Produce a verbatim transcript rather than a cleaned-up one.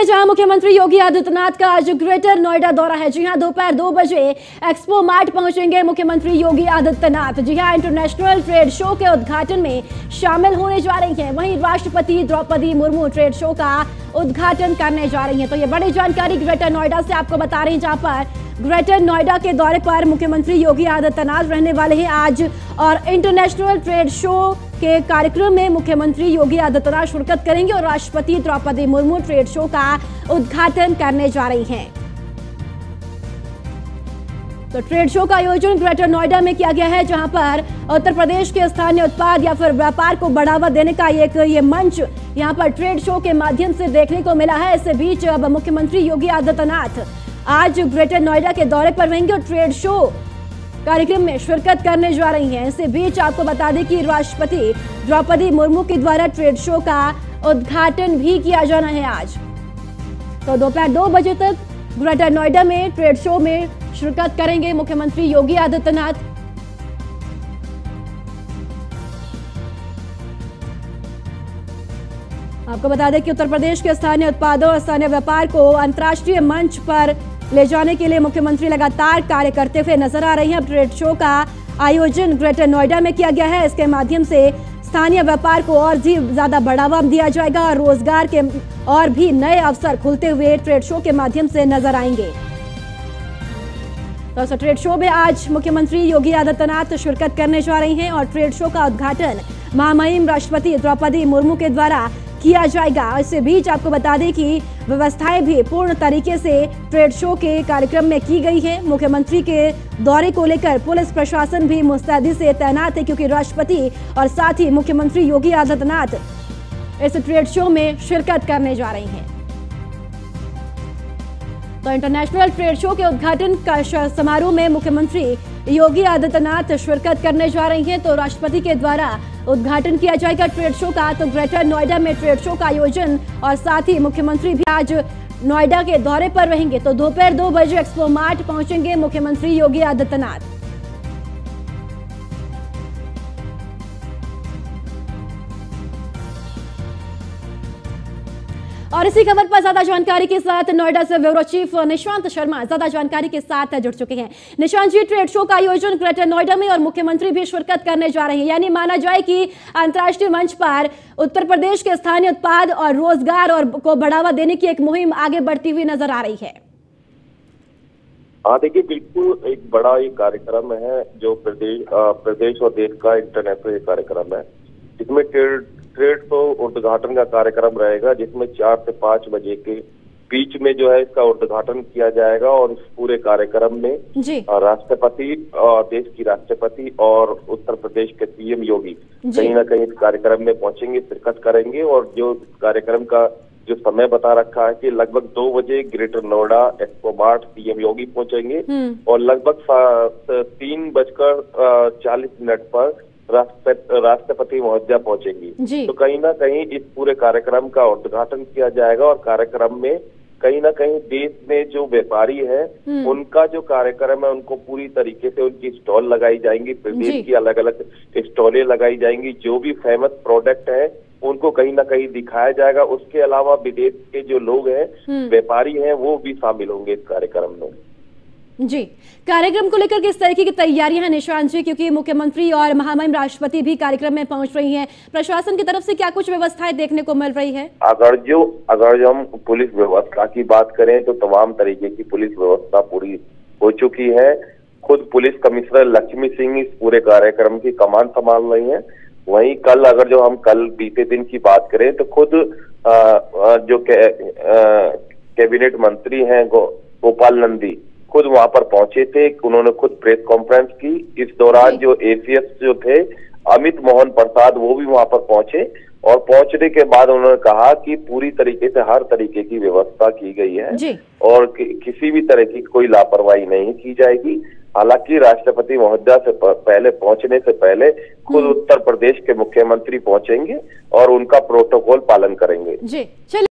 जहां मुख्यमंत्री योगी आदित्यनाथ का आज ग्रेटर नोएडा दौरा है। जी हां, दोपहर दो बजे एक्सपो मार्ट पहुंचेंगे मुख्यमंत्री योगी आदित्यनाथ। जी हां, इंटरनेशनल ट्रेड शो के उद्घाटन में शामिल होने जा रही हैं। वहीं राष्ट्रपति द्रौपदी मुर्मू ट्रेड शो का उद्घाटन करने जा रही हैं। तो ये बड़ी जानकारी ग्रेटर नोएडा से आपको बता रहे हैं, जहां पर ग्रेटर नोएडा के दौरे पर मुख्यमंत्री योगी आदित्यनाथ रहने वाले हैं आज, और इंटरनेशनल ट्रेड शो के कार्यक्रम में मुख्यमंत्री योगी आदित्यनाथ शिरकत करेंगे और राष्ट्रपति द्रौपदी मुर्मू ट्रेड शो का उद्घाटन करने जा रही हैं। तो ट्रेड शो का आयोजन ग्रेटर नोएडा में किया गया है, जहां पर उत्तर प्रदेश के स्थानीय उत्पाद या फिर व्यापार को बढ़ावा देने का एक ये मंच यहां पर ट्रेड शो के माध्यम से देखने को मिला है। इससे बीच अब मुख्यमंत्री योगी आदित्यनाथ आज ग्रेटर नोएडा के दौरे पर रहेंगे और ट्रेड शो कार्यक्रम में शिरकत करने जा रही हैं। इसके बीच आपको बता दें कि राष्ट्रपति द्रौपदी मुर्मू के द्वारा ट्रेड शो का उद्घाटन भी किया जाना है आज। तो दोपहर दो बजे तक ग्रेटर नोएडा में ट्रेड शो में शिरकत करेंगे मुख्यमंत्री योगी आदित्यनाथ। आपको बता दें कि उत्तर प्रदेश के स्थानीय उत्पादों और स्थानीय व्यापार को अंतर्राष्ट्रीय मंच पर ले जाने के लिए मुख्यमंत्री लगातार कार्य करते हुए नजर आ रही हैं। अब ट्रेड शो का आयोजन ग्रेटर नोएडा में किया गया है। इसके माध्यम से स्थानीय व्यापार को और भी ज्यादा बढ़ावा दिया जाएगा और रोजगार के और भी नए अवसर खुलते हुए ट्रेड शो के माध्यम से नजर आएंगे। तो इस ट्रेड शो में आज मुख्यमंत्री योगी आदित्यनाथ शिरकत करने जा रही हैं और ट्रेड शो का उद्घाटन महामहिम राष्ट्रपति द्रौपदी मुर्मू के द्वारा किया जाएगा। इसके बीच आपको बता दें कि व्यवस्थाएं भी पूर्ण तरीके से ट्रेड शो के कार्यक्रम में की गई है। मुख्यमंत्री के दौरे को लेकर पुलिस प्रशासन भी मुस्तैदी से तैनात है, क्योंकि राष्ट्रपति और साथ ही मुख्यमंत्री योगी आदित्यनाथ इस ट्रेड शो में शिरकत करने जा रही हैं। तो इंटरनेशनल ट्रेड शो के उद्घाटन का समारोह में मुख्यमंत्री योगी आदित्यनाथ शिरकत करने जा रही हैं। तो राष्ट्रपति के द्वारा उद्घाटन किया जाएगा ट्रेड शो का। तो ग्रेटर नोएडा में ट्रेड शो का आयोजन और साथ ही मुख्यमंत्री भी आज नोएडा के दौरे पर रहेंगे। तो दोपहर दो बजे एक्सपो मार्ट पहुंचेंगे मुख्यमंत्री योगी आदित्यनाथ। और इसी खबर पर ज्यादा जानकारी के साथ नोएडा से ब्यूरो चीफ निशांत शर्मा ज्यादा जानकारी के साथ जुड़ चुके हैं। निशांत जी, ट्रेड शो का आयोजन ग्रेटर नोएडा में और मुख्यमंत्री भी शिरकत करने जा रहे हैं, यानी माना जाए कि अंतर्राष्ट्रीय मंच पर उत्तर प्रदेश के स्थानीय उत्पाद और रोजगार और को बढ़ावा देने की एक मुहिम आगे बढ़ती हुई नजर आ रही है। हाँ, देखिए, बिल्कुल एक बड़ा ये कार्यक्रम है जो प्रदेश प्रदेश और देश का इंटरनेशनल कार्यक्रम है, जिसमें ट्रेड ट्रेड शो उद्घाटन का कार्यक्रम रहेगा, जिसमें चार से पांच बजे के बीच में जो है इसका उद्घाटन किया जाएगा। और इस पूरे कार्यक्रम में राष्ट्रपति, देश की राष्ट्रपति और उत्तर प्रदेश के सीएम योगी कहीं ना कहीं इस कार्यक्रम में पहुंचेंगे, शिरकत करेंगे। और जो कार्यक्रम का जो समय बता रखा है कि लगभग दो बजे greater Noida expo mart CM Yogi पहुंचेंगे और लगभग तीन बजकर चालीस मिनट पर राष्ट्रपति महोदया पहुंचेंगी। तो कहीं ना कहीं इस पूरे कार्यक्रम का उद्घाटन किया जाएगा और कार्यक्रम में कहीं ना कहीं देश में जो व्यापारी है उनका जो कार्यक्रम है उनको पूरी तरीके से उनकी स्टॉल लगाई जाएंगी, प्रदेश की अलग अलग स्टॉलें लगाई जाएंगी। जो भी फेमस प्रोडक्ट है उनको कहीं ना कहीं दिखाया जाएगा। उसके अलावा विदेश के जो लोग हैं, व्यापारी हैं, वो भी शामिल होंगे इस कार्यक्रम में। जी, कार्यक्रम को लेकर किस तरीके की तैयारियां हैं निशांत जी, क्योंकि मुख्यमंत्री और महामहिम राष्ट्रपति भी कार्यक्रम में पहुंच रही हैं, प्रशासन की तरफ से क्या कुछ व्यवस्थाएं देखने को मिल रही है? अगर जो अगर जो हम पुलिस व्यवस्था की बात करें तो तमाम तरीके की पुलिस व्यवस्था पूरी हो चुकी है। खुद पुलिस कमिश्नर लक्ष्मी सिंह इस पूरे कार्यक्रम की कमान संभाल रही है। वहीं कल अगर जो हम कल बीते दिन की बात करें तो खुद आ, आ, जो के, आ, कैबिनेट मंत्री हैं गो, गोपाल नंदी खुद वहां पर पहुंचे थे। उन्होंने खुद प्रेस कॉन्फ्रेंस की। इस दौरान जो एसीएस जो थे अमित मोहन प्रसाद, वो भी वहां पर पहुंचे और पहुंचने के बाद उन्होंने कहा कि पूरी तरीके से हर तरीके की व्यवस्था की गई है और कि, किसी भी तरह की कोई लापरवाही नहीं की जाएगी। हालांकि राष्ट्रपति महोदया से पहले पहुंचने से पहले खुद उत्तर प्रदेश के मुख्यमंत्री पहुंचेंगे और उनका प्रोटोकॉल पालन करेंगे। जी, चलिए।